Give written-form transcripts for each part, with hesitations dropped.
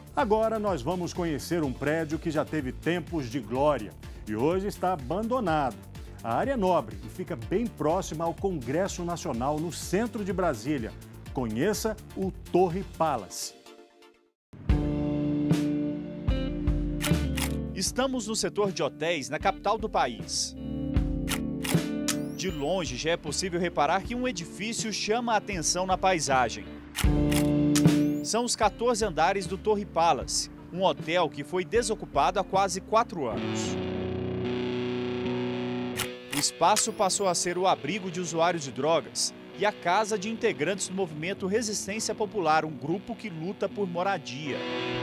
Agora nós vamos conhecer um prédio que já teve tempos de glória e hoje está abandonado. A área é nobre e fica bem próxima ao Congresso Nacional, no centro de Brasília. Conheça o Torre Palace. Estamos no setor de hotéis, na capital do país. De longe já é possível reparar que um edifício chama a atenção na paisagem. São os 14 andares do Torre Palace, um hotel que foi desocupado há quase 4 anos. O espaço passou a ser o abrigo de usuários de drogas e a casa de integrantes do movimento Resistência Popular, um grupo que luta por moradia.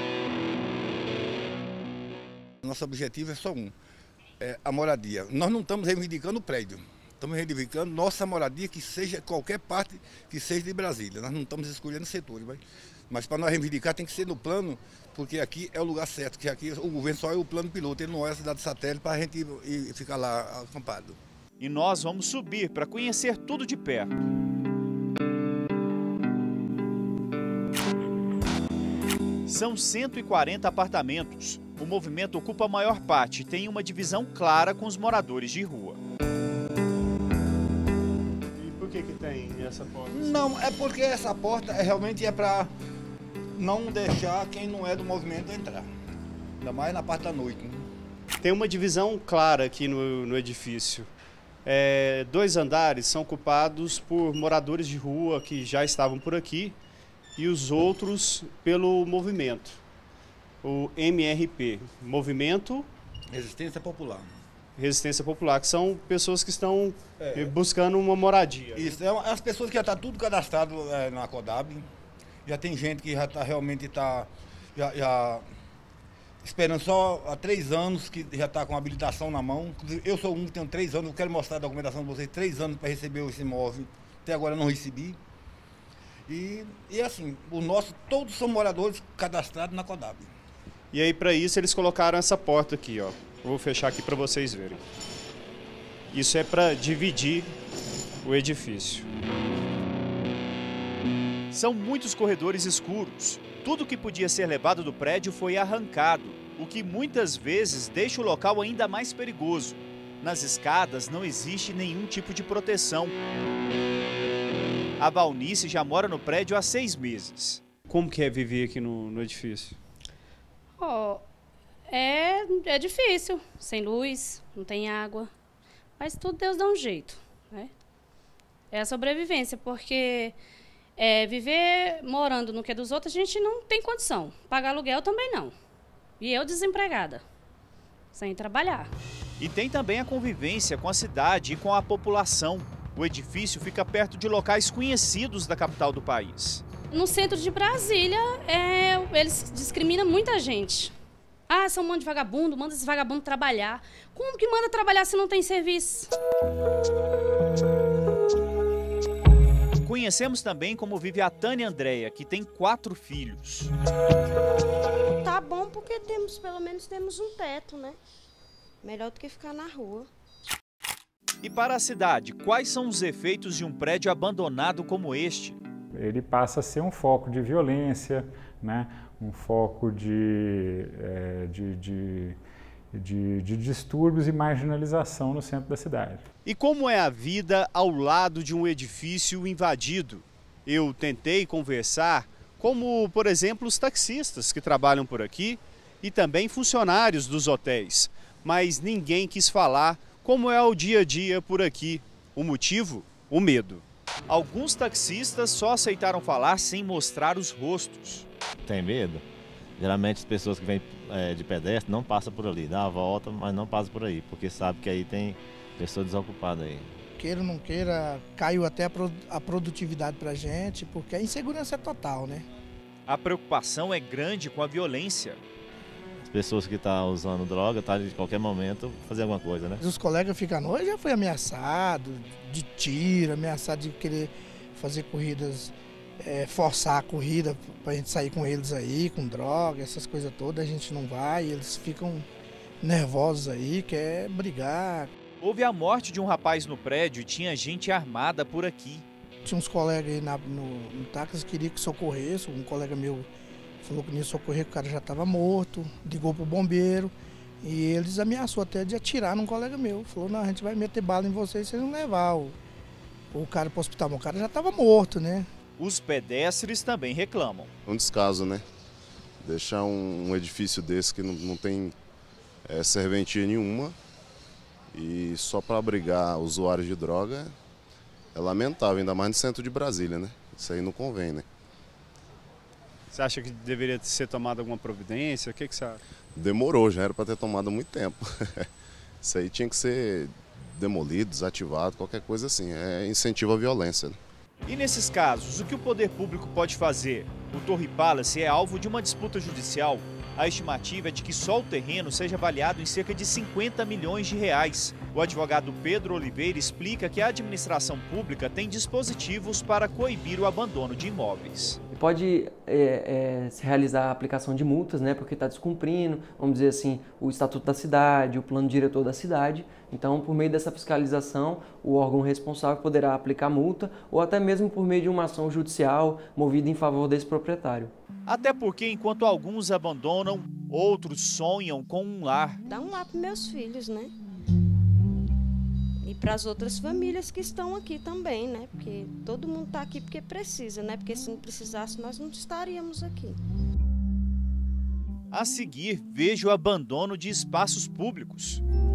Nosso objetivo é só um, a moradia. Nós não estamos reivindicando o prédio, estamos reivindicando nossa moradia, que seja qualquer parte que seja de Brasília. Nós não estamos escolhendo setores, mas para nós reivindicar tem que ser no plano, porque aqui é o lugar certo, que aqui o governo só é o plano piloto, ele não é a cidade satélite para a gente ir ficar lá acampado. E nós vamos subir para conhecer tudo de perto. São 140 apartamentos. O movimento ocupa a maior parte e tem uma divisão clara com os moradores de rua. E por que tem essa porta? Não, é porque essa porta realmente é para não deixar quem não é do movimento entrar. Ainda mais na parte da noite. Né? Tem uma divisão clara aqui no edifício. 2 andares são ocupados por moradores de rua que já estavam por aqui e os outros pelo movimento. O MRP, Movimento Resistência Popular. Resistência Popular, que são pessoas que estão buscando uma moradia. Isso, as pessoas que já estão tudo cadastrado na CODAB. Já tem gente que já está realmente já esperando só há 3 anos, que já está com a habilitação na mão. Eu sou um que tenho 3 anos, eu quero mostrar a documentação de vocês, 3 anos para receber esse imóvel. Até agora não recebi. E assim, todos são moradores cadastrados na CODAB. E aí, para isso, eles colocaram essa porta aqui, ó. Eu vou fechar aqui para vocês verem. Isso é para dividir o edifício. São muitos corredores escuros. Tudo que podia ser levado do prédio foi arrancado, o que muitas vezes deixa o local ainda mais perigoso. Nas escadas não existe nenhum tipo de proteção. A Valnice já mora no prédio há 6 meses. Como que é viver aqui no edifício? É difícil, sem luz, não tem água, mas tudo Deus dá um jeito, né? É a sobrevivência, porque viver morando no que é dos outros, a gente não tem condição. Pagar aluguel também não. E eu desempregada, sem trabalhar. E tem também a convivência com a cidade e com a população. O edifício fica perto de locais conhecidos da capital do país. No centro de Brasília, eles discriminam muita gente. Ah, são um monte de vagabundo, manda esse vagabundo trabalhar. Como que manda trabalhar se não tem serviço? Conhecemos também como vive a Tânia Andréia, que tem 4 filhos. Tá bom porque pelo menos temos um teto, né? Melhor do que ficar na rua. E para a cidade, quais são os efeitos de um prédio abandonado como este? Ele passa a ser um foco de violência, né? Um foco de distúrbios e marginalização no centro da cidade. E como é a vida ao lado de um edifício invadido? Eu tentei conversar, como, por exemplo, os taxistas que trabalham por aqui e também funcionários dos hotéis, mas ninguém quis falar como é o dia a dia por aqui. O motivo? O medo. Alguns taxistas só aceitaram falar sem mostrar os rostos. Tem medo? Geralmente as pessoas que vêm de pedestre não passam por ali, dá a volta, mas não passam por aí, porque sabe que aí tem pessoa desocupada aí. Queira ou não queira, caiu até a produtividade pra gente, porque a insegurança é total, né? A preocupação é grande com a violência. As pessoas que estão usando droga, tá de qualquer momento fazer alguma coisa, né? Os colegas ficam à noite, já foi ameaçado de tiro, ameaçado de querer fazer corridas, forçar a corrida pra gente sair com eles aí, com droga, essas coisas todas, a gente não vai, eles ficam nervosos aí, quer brigar. Houve a morte de um rapaz no prédio e tinha gente armada por aqui. Tinha uns colegas aí no táxi que queriam que socorresse, um colega meu falou que ia socorrer, que o cara já estava morto, ligou pro bombeiro e eles ameaçou até de atirar num colega meu. Falou, não, a gente vai meter bala em vocês se vocês não levar o cara pro hospital. Mas o cara já estava morto, né? Os pedestres também reclamam. É um descaso, né? Deixar um edifício desse que não tem serventia nenhuma e só para abrigar usuários de droga é lamentável, ainda mais no centro de Brasília, né? Isso aí não convém, né? Você acha que deveria ser tomada alguma providência? O que você acha? Demorou, já era para ter tomado há muito tempo. Isso aí tinha que ser demolido, desativado, qualquer coisa assim. É incentivo à violência, né? E nesses casos, o que o poder público pode fazer? O Torre Palace é alvo de uma disputa judicial. A estimativa é de que só o terreno seja avaliado em cerca de 50 milhões de reais. O advogado Pedro Oliveira explica que a administração pública tem dispositivos para coibir o abandono de imóveis. Pode se realizar a aplicação de multas, né, porque está descumprindo, vamos dizer assim, o Estatuto da Cidade, o Plano Diretor da Cidade. Então, por meio dessa fiscalização, o órgão responsável poderá aplicar multa ou até mesmo por meio de uma ação judicial movida em favor desse proprietário. Até porque, enquanto alguns abandonam, outros sonham com um lar. Dá um lar para meus filhos, né? E para as outras famílias que estão aqui também, né? Porque todo mundo está aqui porque precisa, né? Porque se não precisasse, nós não estaríamos aqui. A seguir, veja o abandono de espaços públicos.